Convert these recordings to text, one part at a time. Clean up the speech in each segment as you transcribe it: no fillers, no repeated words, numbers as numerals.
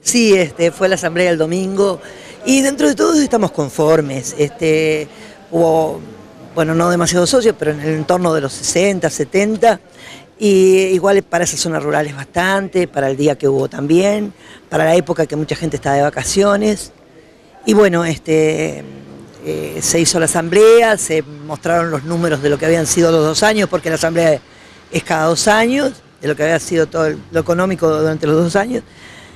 Sí, fue la asamblea el domingo y dentro de todo estamos conformes. Hubo, bueno, no demasiados socios, pero en el entorno de los 60, 70, y igual para esas zonas rurales bastante, para el día que hubo también, para la época que mucha gente está de vacaciones. Y bueno, se hizo la asamblea, se mostraron los números de lo que habían sido los 2 años, porque la asamblea es cada 2 años, de lo que había sido todo lo económico durante los 2 años.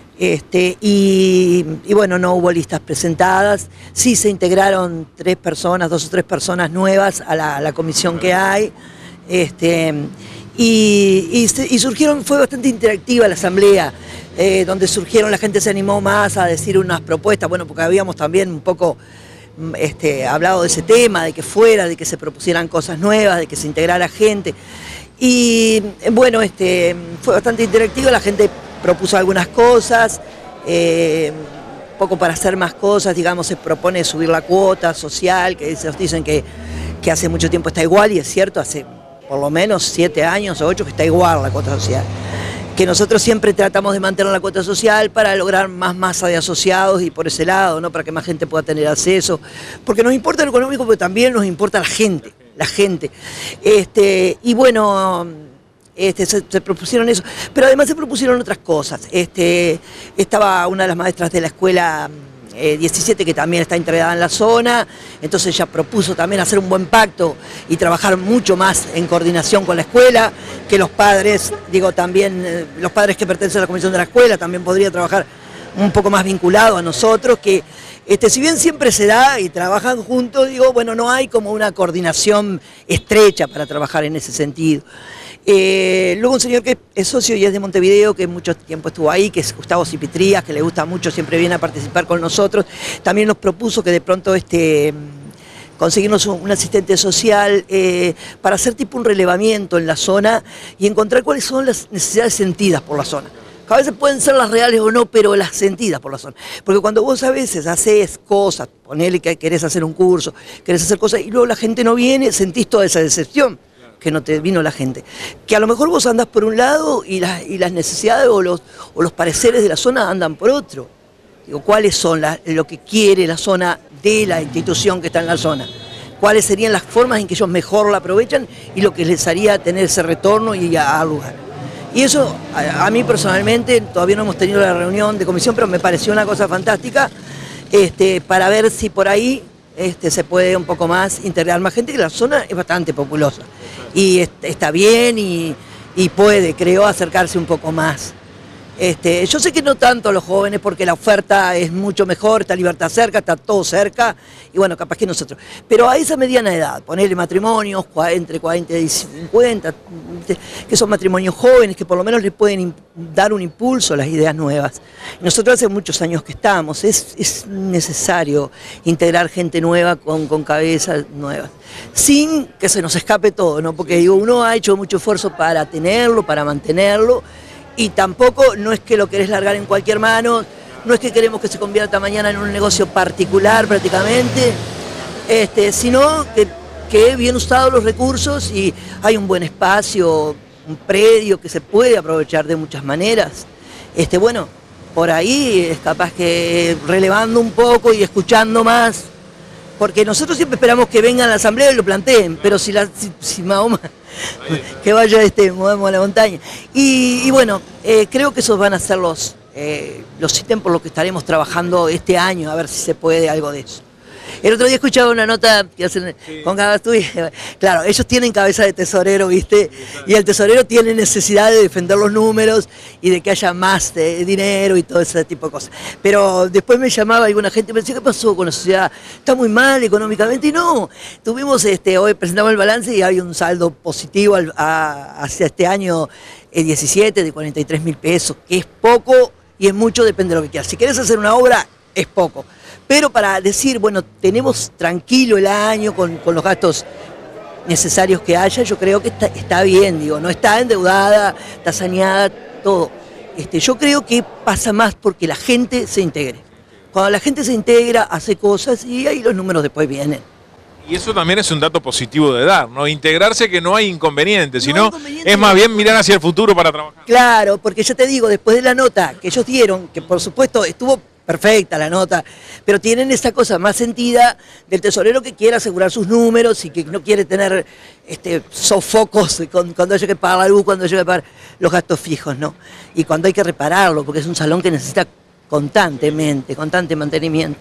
Y bueno, no hubo listas presentadas, sí se integraron 2 o 3 personas nuevas a la comisión que hay, y surgieron, fue bastante interactiva la asamblea, donde surgieron, la gente se animó más a decir unas propuestas, bueno, porque habíamos también un poco hablado de ese tema, de que se propusieran cosas nuevas, de que se integrara gente, y bueno, fue bastante interactivo, la gente propuso algunas cosas, poco para hacer más cosas, digamos, se propone subir la cuota social, que ellos dicen que hace mucho tiempo está igual, y es cierto, hace por lo menos 7 años o 8 que está igual la cuota social. Que nosotros siempre tratamos de mantener la cuota social para lograr más masa de asociados y por ese lado, ¿no? Para que más gente pueda tener acceso, porque nos importa lo económico, pero también nos importa la gente. Y bueno, se propusieron eso, pero además se propusieron otras cosas. Estaba una de las maestras de la escuela 17, que también está integrada en la zona, entonces ella propuso también hacer un buen pacto y trabajar mucho más en coordinación con la escuela, que los padres, digo también, los padres que pertenecen a la comisión de la escuela también podría trabajar un poco más vinculado a nosotros, que si bien siempre se da y trabajan juntos, digo, bueno, no hay como una coordinación estrecha para trabajar en ese sentido. Luego un señor que es socio y es de Montevideo, que mucho tiempo estuvo ahí, que es Gustavo Cipitrías, que le gusta mucho, siempre viene a participar con nosotros, también nos propuso que de pronto conseguirnos un asistente social para hacer tipo un relevamiento en la zona y encontrar cuáles son las necesidades sentidas por la zona. A veces pueden ser las reales o no, pero las sentidas por la zona. Porque cuando vos a veces haces cosas, ponele que querés hacer un curso, querés hacer cosas y luego la gente no viene, sentís toda esa decepción que no te vino la gente. Que a lo mejor vos andás por un lado y las necesidades o los pareceres de la zona andan por otro. Digo, ¿cuáles son lo que quiere la zona de la institución que está en la zona? ¿Cuáles serían las formas en que ellos mejor la aprovechan y lo que les haría tener ese retorno y al lugar? Y eso, a mí personalmente, todavía no hemos tenido la reunión de comisión, pero me pareció una cosa fantástica, para ver si por ahí se puede un poco más integrar más gente, que la zona es bastante populosa. Y está bien y puede, creo, acercarse un poco más. Yo sé que no tanto a los jóvenes, porque la oferta es mucho mejor, está Libertad cerca, está todo cerca, y bueno, capaz que nosotros. Pero a esa mediana edad, ponerle matrimonios entre 40 y 50, que son matrimonios jóvenes, que por lo menos le pueden dar un impulso a las ideas nuevas. Nosotros hace muchos años que estamos, es necesario integrar gente nueva con cabezas nuevas, sin que se nos escape todo, ¿no? Porque digo, uno ha hecho mucho esfuerzo para tenerlo, para mantenerlo, y tampoco no es que lo querés largar en cualquier mano, no es que queremos que se convierta mañana en un negocio particular prácticamente, sino que bien usados los recursos y hay un buen espacio, un predio que se puede aprovechar de muchas maneras. Bueno, por ahí es capaz que relevando un poco y escuchando más, porque nosotros siempre esperamos que vengan a la asamblea y lo planteen, pero si Mahoma, que vaya movemos a la montaña. Y bueno, creo que esos van a ser los ítems por los que estaremos trabajando este año, a ver si se puede algo de eso. El otro día escuchaba una nota que hacen con Gabastúi, claro, ellos tienen cabeza de tesorero, ¿viste? Y el tesorero tiene necesidad de defender los números y de que haya más dinero y todo ese tipo de cosas. Pero después me llamaba alguna gente y me decía, ¿qué pasó con la sociedad? Está muy mal económicamente, y no. Tuvimos, hoy presentamos el balance y hay un saldo positivo hacia este año 17 de 43.000 pesos, que es poco y es mucho, depende de lo que quieras. Si querés hacer una obra, es poco. Pero para decir, bueno, tenemos tranquilo el año con los gastos necesarios que haya, yo creo que está bien, digo, no está endeudada, está saneada, todo. Yo creo que pasa más porque la gente se integre. Cuando la gente se integra, hace cosas y ahí los números después vienen. Y eso también es un dato positivo de dar, ¿no? Integrarse, que no hay inconveniente, sino inconveniente. es más bien mirar hacia el futuro para trabajar. Claro, porque ya te digo, después de la nota que ellos dieron, que por supuesto estuvo perfecta la nota, pero tienen esa cosa más sentida del tesorero que quiere asegurar sus números y que no quiere tener sofocos cuando haya que pagar la luz, cuando haya que pagar los gastos fijos, ¿no? Y cuando hay que repararlo, porque es un salón que necesita constante mantenimiento.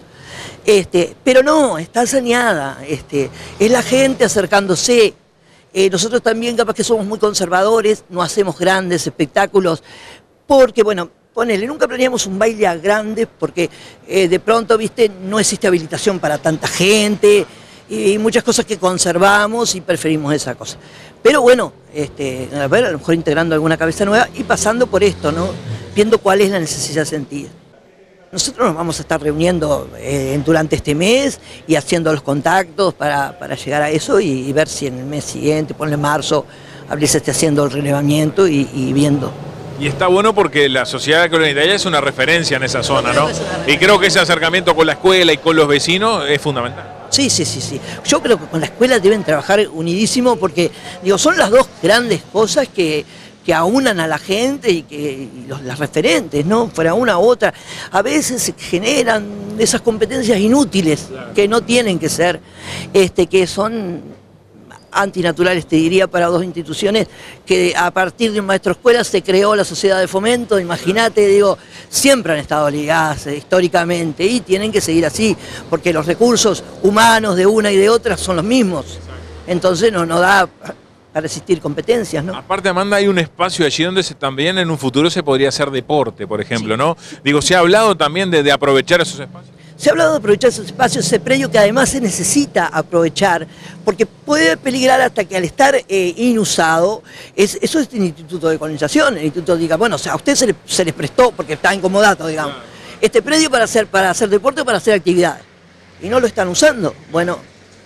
Pero no, está saneada, es la gente acercándose. Nosotros también capaz que somos muy conservadores, no hacemos grandes espectáculos, porque bueno, ponele, nunca planeamos un baile a grande, porque de pronto, viste, no existe habilitación para tanta gente, y muchas cosas que conservamos y preferimos esa cosa. Pero bueno, a ver, a lo mejor integrando alguna cabeza nueva y pasando por esto, ¿no? Viendo cuál es la necesidad sentida. Nosotros nos vamos a estar reuniendo durante este mes y haciendo los contactos para llegar a eso y ver si en el mes siguiente, ponle marzo, Abril se esté haciendo el relevamiento y viendo. Y está bueno porque la sociedad comunitaria es una referencia en esa zona, ¿no? Y creo que ese acercamiento con la escuela y con los vecinos es fundamental. Sí. Yo creo que con la escuela deben trabajar unidísimo porque, digo, son las dos grandes cosas que aunan a la gente y las referentes, ¿no? Fuera una u otra. A veces se generan esas competencias inútiles, claro, que no tienen que ser, que son antinaturales, te diría, para dos instituciones que a partir de un maestro escuela se creó la sociedad de fomento. Imagínate, digo, siempre han estado ligadas históricamente y tienen que seguir así, porque los recursos humanos de una y de otra son los mismos. Entonces no da para existir competencias, ¿no? Aparte, Amanda, hay un espacio allí donde también en un futuro se podría hacer deporte, por ejemplo, sí, ¿no? Digo, se ha hablado también de aprovechar esos espacios. Se ha hablado de aprovechar esos espacios, ese predio que además se necesita aprovechar, porque puede peligrar hasta que al estar inusado, eso es el Instituto de Colonización, el instituto diga, bueno, o sea, a usted se les prestó, porque está incomodato, digamos, claro, este predio para hacer deporte o para hacer actividades, y no lo están usando. Bueno.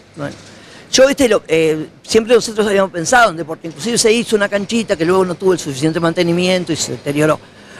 Yo siempre nosotros habíamos pensado en deporte, inclusive se hizo una canchita que luego no tuvo el suficiente mantenimiento y se deterioró.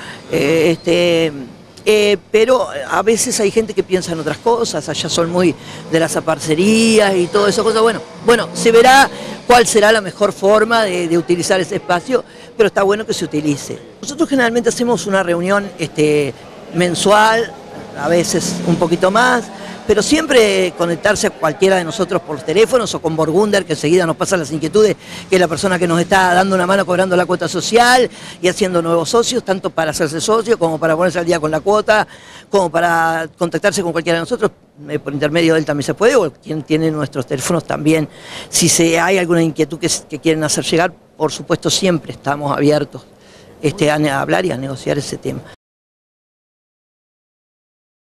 Pero a veces hay gente que piensa en otras cosas, allá son muy de las aparcerías y todas esas cosas. Bueno, se verá cuál será la mejor forma de utilizar ese espacio, pero está bueno que se utilice. Nosotros generalmente hacemos una reunión mensual, a veces un poquito más, pero siempre conectarse a cualquiera de nosotros por teléfonos o con Borgunder, que enseguida nos pasan las inquietudes, que es la persona que nos está dando una mano cobrando la cuota social y haciendo nuevos socios, tanto para hacerse socio como para ponerse al día con la cuota, como para contactarse con cualquiera de nosotros, por intermedio de él también se puede, o quien tiene nuestros teléfonos también. Si hay alguna inquietud que quieren hacer llegar, por supuesto siempre estamos abiertos a hablar y a negociar ese tema.